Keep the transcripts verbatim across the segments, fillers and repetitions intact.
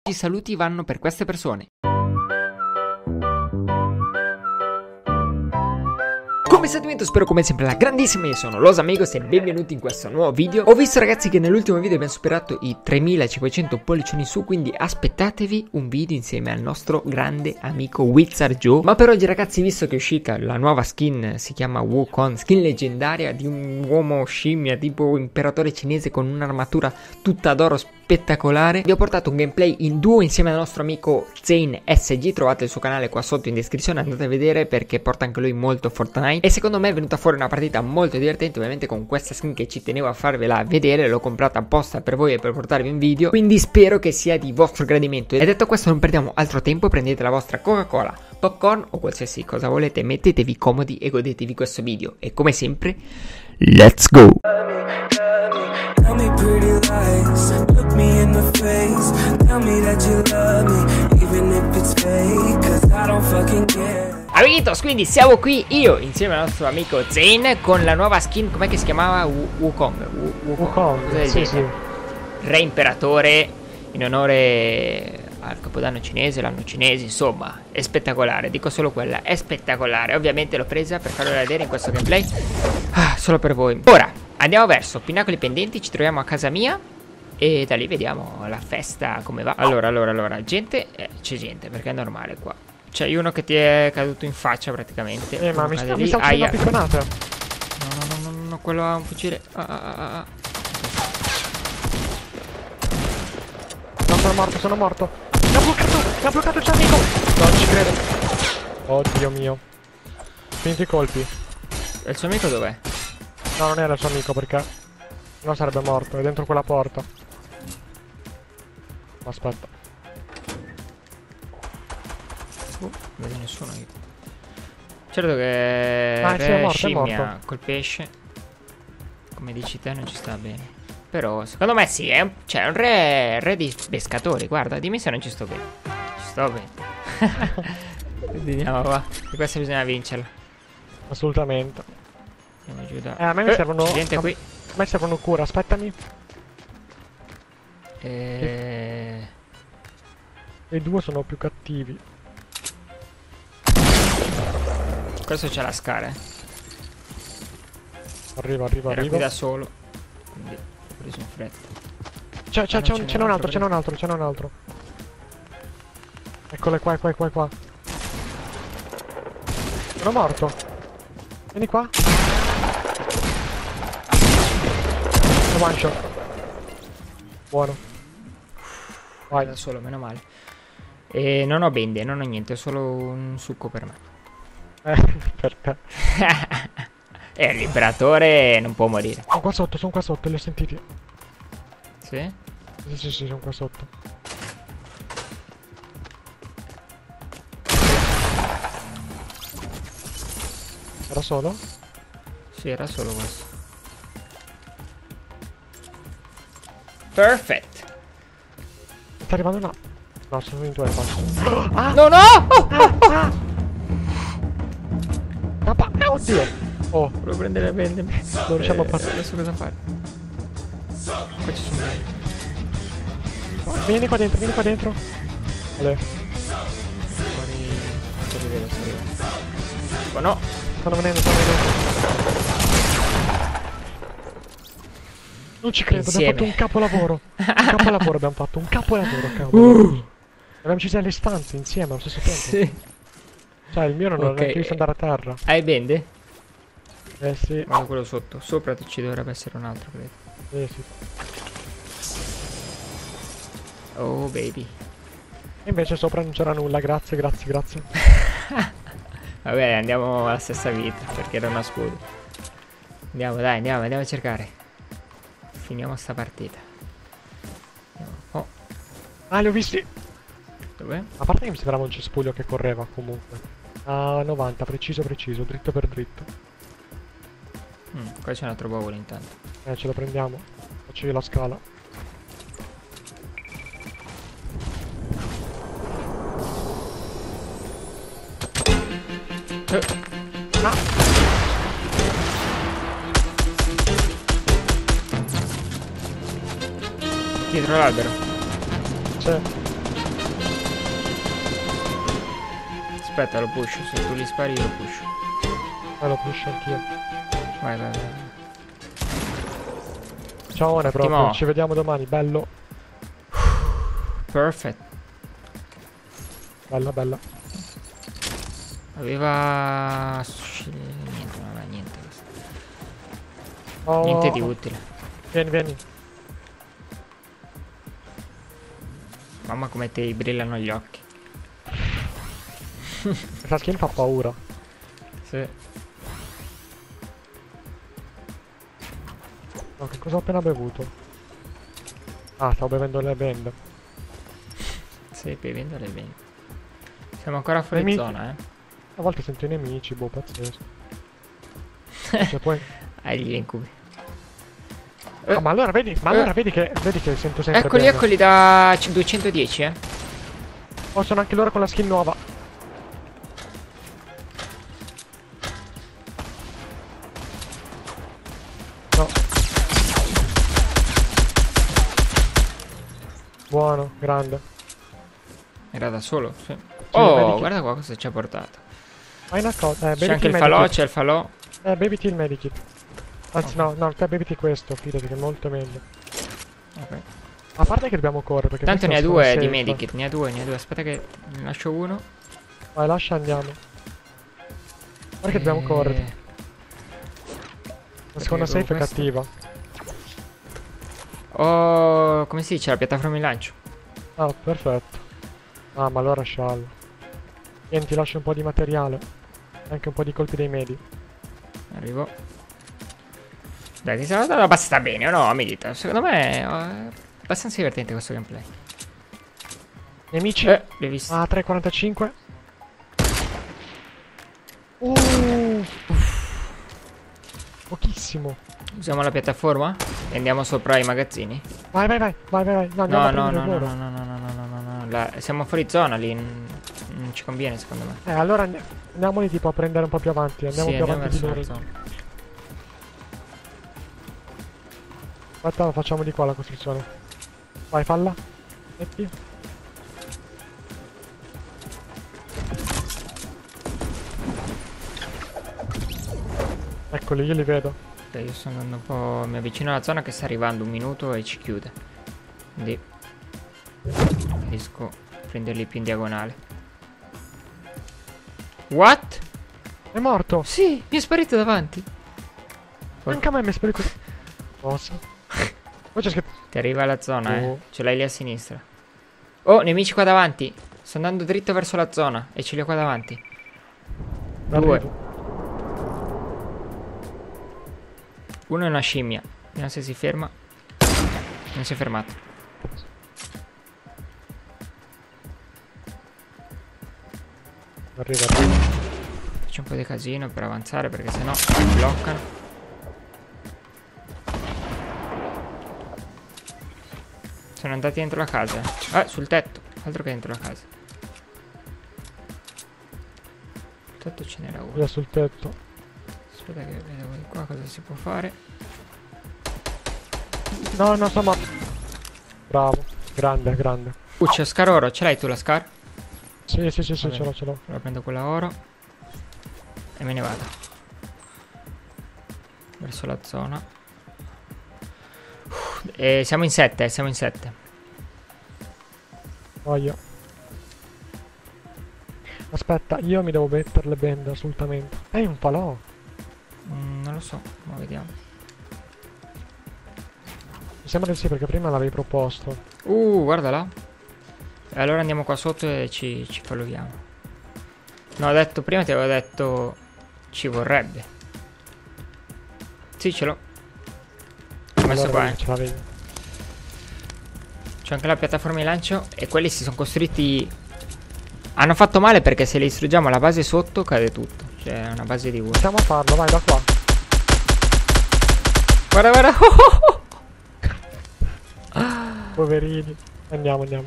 I saluti vanno per queste persone. Come state? Spero come sempre la grandissima, io sono Los Amigos e benvenuti in questo nuovo video. Ho visto ragazzi che nell'ultimo video abbiamo superato i tremilacinquecento pollicioni su, quindi aspettatevi un video insieme al nostro grande amico Wizard Joe. Ma per oggi ragazzi, visto che è uscita la nuova skin, si chiama Wukong, skin leggendaria di un uomo scimmia tipo imperatore cinese con un'armatura tutta d'oro spettacolare, vi ho portato un gameplay in duo insieme al nostro amico Zane S G. Trovate il suo canale qua sotto in descrizione, andate a vedere perché porta anche lui molto Fortnite. E secondo me è venuta fuori una partita molto divertente, ovviamente con questa skin che ci tenevo a farvela vedere, l'ho comprata apposta per voi e per portarvi un video, quindi spero che sia di vostro gradimento. E detto questo non perdiamo altro tempo, prendete la vostra Coca-Cola, popcorn o qualsiasi cosa volete, mettetevi comodi e godetevi questo video. E come sempre, let's go! Tell me pretty lies, look me in the face, tell me that you love me, even if it's fake, cause I don't fucking care. Amiguitos, quindi siamo qui io insieme al nostro amico Zane con la nuova skin, com'è che si chiamava? Wukong. Wukong, sì, sì. Re imperatore in onore al capodanno cinese, l'anno cinese, insomma, è spettacolare, dico solo quella, è spettacolare. Ovviamente l'ho presa per farvela vedere in questo gameplay, ah, solo per voi. Ora, andiamo verso Pinnacoli Pendenti, ci troviamo a casa mia e da lì vediamo la festa come va. Allora, allora, allora, gente, eh, c'è gente perché è normale qua. C'è uno che ti è caduto in faccia praticamente. Eh, ma mi sta, mi sta facendo una picconata. No, no, no, no, no, quello ha un fucile. Ah, ah, ah, ah. No, sono morto, sono morto. Mi ha bloccato, mi ha bloccato il suo amico. Non ci credo. Oddio mio. Finiti i colpi. E il suo amico dov'è? No, non era il suo amico perché no sarebbe morto, è dentro quella porta. Aspetta. Uh, non vedo nessuno io. Certo che ah, re sì, è morto, scimmia è morto. col pesce, come dici te, non ci sta bene. Però secondo me sì, è un, cioè, un re, re di pescatori. Guarda, dimmi se non ci sto bene. Ci sto bene. Vediamo qua. E questa bisogna vincerla. Assolutamente. Andiamo giù da... Eh, a me mi eh, servono... gente qui. A me servono cura, aspettami. E... E i due sono più cattivi. Questo c'è la scala, eh. Arriva, arriva, Era arriva. qui da solo, quindi ho preso in fretta. C'è, c'è, Ah, c'è no, un, ce n'è un altro, ce n'è un per- altro, ce n'è un altro. Eccole qua, qua, qua, qua. Sono morto. Vieni qua. One shot. Buono. Vai. Da solo, meno male. E non ho bende, non ho niente, ho solo un succo per me. Eh, per te. E l'imperatore non può morire. Sono qua sotto, sono qua sotto, li ho sentiti. Sì? Sì, sì, sì, sono qua sotto. Era solo? Sì, era solo questo. Perfect. Sta arrivando là. No, sono in due qua. Ah! No, no! Oh, Ah! Ah! Papà! Ah, oddio! Oh, volevo prendere le bende. non riusciamo a partire. Adesso cosa fare? Qua ci sono bende. Vieni qua dentro, vieni qua dentro. Ale. Fuori... Faccio vedere se arriva. Oh no! Stanno venendo, stanno venendo. Non ci credo, Insieme. abbiamo fatto un capolavoro. Un capolavoro abbiamo fatto, un capolavoro, cavolo. Uh. Abbiamo ucciso le stanze insieme allo stesso tempo. Sì. Cioè, il mio non Ok. ha neanche visto andare a terra. Hai bende? Eh sì, Guarda quello sotto. Sopra ci dovrebbe essere un altro, credo. eh sì. Oh baby. E invece sopra non c'era nulla, grazie, grazie, grazie. Vabbè, andiamo alla stessa vita, perché era una scudo. Andiamo, dai, andiamo, andiamo a cercare. Finiamo sta partita. Andiamo. Oh, Ah, li ho visti! dov'è? A parte che mi sembrava un cespuglio che correva comunque. A novanta, preciso, preciso, dritto per dritto. Mm, qua c'è un altro baule intanto. Eh, ce lo prendiamo. Faccio io la scala. Eh, Ah! dietro l'albero. C'è. Aspetta, lo push. Se tu li spari io lo push. Ma lo push anch'io. Vai, vai, vai. Ciao, ne proprio. Timo. Ci vediamo domani. Bello. Perfect. Bella, bella. Aveva... Niente, non aveva niente. Oh. Niente di utile. Vieni, vieni. Mamma come ti brillano gli occhi. Questa skin fa paura. Sì. No, che cosa ho appena bevuto? Ah, stavo bevendo le bende. Sì, bevendo le bende. Siamo ancora fuori Nemici. zona, eh. A volte sento i nemici, boh, pazzesco. Cioè, poi... Hai gli incubi. Ah, ma allora vedi, ma Eh. allora vedi che, vedi che sento sempre Eccoli, bene. eccoli da duecentodieci, eh. Oh, sono anche loro con la skin nuova. No. Buono, grande. Era da solo, sì. vedi Oh, che- guarda qua cosa ci ha portato. Fai una cosa, eh, C'è beviti anche il il falò, medikit. c'è il falò. Eh, beviti il medikit. Anzi, Ok. no, no, te beviti questo, fidati che è molto meglio. Ok. A parte che dobbiamo correre, perché Tanto ne ha questo due sono di safe. medikit, ne ha due, ne ha due. Aspetta che ne lascio uno. Vai, lascia, andiamo. Guarda che dobbiamo Eh, correre. La seconda avevo safe è questo. cattiva. Oh, come si dice? La piattaforma di lancio. Ah, perfetto. Ah, ma allora sciallo. Vieni, ti lascio un po' di materiale. Anche un po' di colpi dei medi. Arrivo. Dai, ti sono dato abbastanza bene, o no? Mi dite. Secondo me è abbastanza divertente questo gameplay. Nemici. Eh, li hai visti? Ah, tre quarantacinque. Uh. Pochissimo. Usiamo la piattaforma e andiamo sopra i magazzini. Vai, vai, vai. Vai, vai, vai. No, andiamo No, a no, prendere no, no, loro. no, no, no, no, no, no, no. La- siamo fuori zona lì. n- Non ci conviene secondo me. Eh, allora and- andiamo lì tipo a prendere un po' più avanti. Andiamo Sì, più andiamo avanti di verso loro. la zona. Aspetta, facciamo di qua la costruzione. Vai, falla. Metti. Eccoli, io li vedo. Ok, io sto andando un po'. Mi avvicino alla zona che sta arrivando un minuto e ci chiude. Quindi riesco a prenderli più in diagonale. What? È morto. Sì, mi è sparito davanti. Anche a me mi è sparito. Cosa? Poi c'è scritto. Ti arriva la zona, eh. Oh. Ce l'hai lì a sinistra. Oh, nemici qua davanti. Sto andando dritto verso la zona e ce li ho qua davanti. Due. Arrivo. Uno è una scimmia. Vediamo se si ferma. Non si è fermato. Arriva, arriva. Faccio un po' di casino per avanzare perché sennò mi bloccano. Sono andati dentro la casa. eh. Ah, sul tetto. Altro che dentro la casa. Sul tetto ce n'era uno. Via sul tetto. Aspetta che vedo di qua cosa si può fare. No, no, sto morto. Bravo. Grande, grande. Uh, c'è Scar oro. Ce l'hai tu la Scar? Sì, sì, sì, sì, Vabbè. ce l'ho, ce l'ho. Allora prendo quella oro. E me ne vado. Verso la zona. Uff, e siamo in sette, siamo in sette. Voglio. Aspetta, io mi devo mettere le bende assolutamente. Ehi, un falò. Mm, non lo so, ma vediamo. Mi sembra di sì, perché prima l'avevi proposto. Uh, guarda là. E allora andiamo qua sotto e ci, ci followiamo. No, ho detto prima, ti avevo detto ci vorrebbe. Sì, ce l'ho. Ho messo Allora, qua, vedi, eh. ce l'avevi. C'è anche la piattaforma di lancio. E quelli si sono costruiti. Hanno fatto male perché se li distruggiamo la base sotto cade tutto. Cioè è una base di uno. Possiamo farlo, vai da qua. Guarda, guarda. Poverini. Andiamo, andiamo.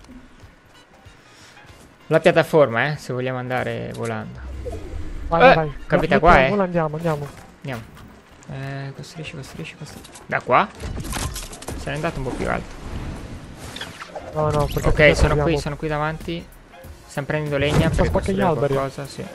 La piattaforma, eh, se vogliamo andare volando. Vai, Eh, vai, vai. capita Mettiamo, qua, eh. vola, Andiamo, andiamo. Andiamo. Eh, costruisci, costruisci, costruisci. Da qua? Se n'è andato un po' più alto. No, no, perché Ok, qui sono abbiamo- qui, sono qui davanti. Stiamo prendendo legna per spacca gli alberi. qualcosa, sì.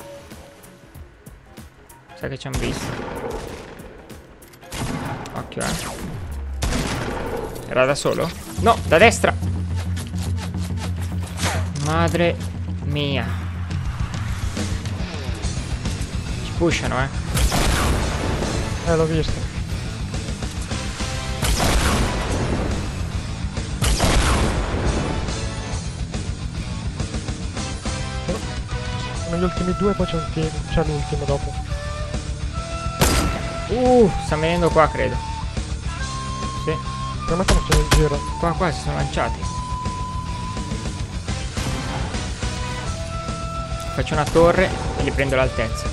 Sa che ci hanno visto. Occhio, eh. Era da solo? No, da destra. Madre mia. Ci pushano, eh. Eh, l'ho visto. Sono gli ultimi due, poi c'è un team. C'è l'ultimo dopo. Uh, sta venendo qua, credo. Sì. Per me stanno facendo il giro. Qua, qua si sono lanciati. Faccio una torre e gli prendo l'altezza.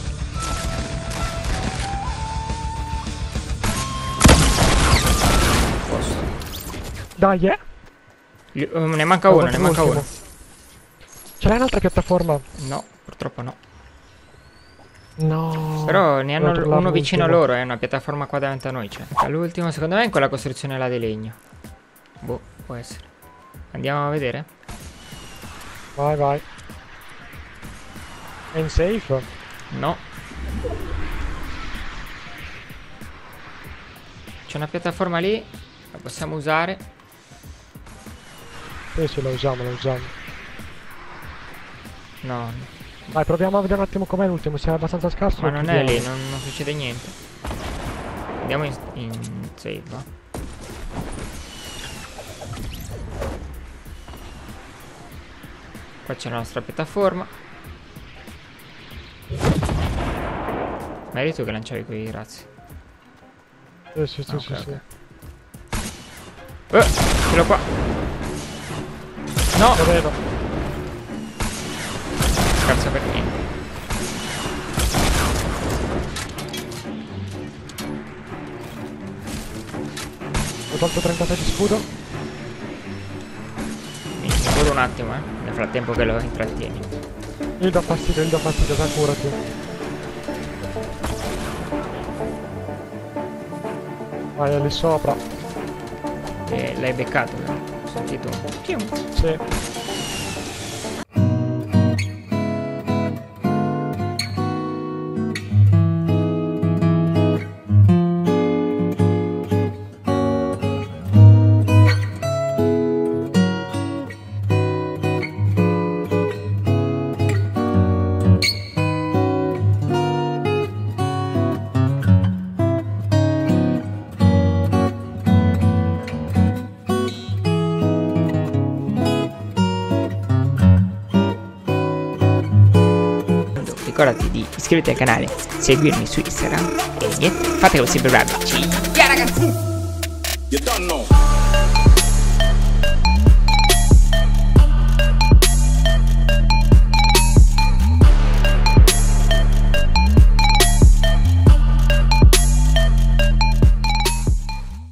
Posso. Dai, eh! Gli- uh, ne manca uno, ne manca uno. Ce l'hai un'altra piattaforma? No, purtroppo no. No. Però ne hanno Devo uno vicino a l'ultimo. loro, è una piattaforma qua davanti a noi. Cioè. L'ultimo secondo me è quella costruzione là di legno. Boh, può essere. Andiamo a vedere? Vai, vai. È in safe? No. C'è una piattaforma lì, la possiamo usare. Sì, sì, la usiamo, la usiamo. No, Vai, proviamo a vedere un attimo com'è l'ultimo, se è abbastanza scarso. ma lo non è chiudiamo. lì, non, non succede niente. Andiamo in, in save, va? Qua c'è la nostra piattaforma. Ma eri tu che lanciavi quei razzi? Sì, sì, sì, Ah, sì, ok, sì. Eh, ce l'ho qua. No! Lo vedo. Cazzo per niente. Ho tolto trentasei di scudo. Mi mi curo un attimo, eh. Nel frattempo che lo intrattieni. Gli do fastidio, gli do fastidio, dai, curati. Vai, è lì sopra. E l'hai beccato, vero? Ho sentito un... Pium. Sì. Ricordati di iscriverti al canale, seguirmi su Instagram e niente, fate come sempre bravi. Ciao ragazzi! You don't know.